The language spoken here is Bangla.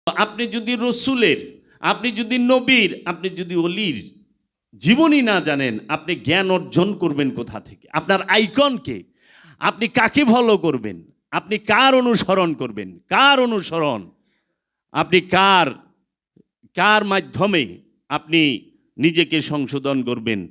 আপনি যদি রসুলের, আপনি যদি নবীর, আপনি যদি অলির জীবনই না জানেন, আপনি জ্ঞান অর্জন করবেন কোথা থেকে? আপনার আইকনকে, আপনি কাকে ফলো করবেন, আপনি কার অনুসরণ করবেন, কার অনুসরণ, আপনি কার মাধ্যমে আপনি নিজেকে সংশোধন করবেন?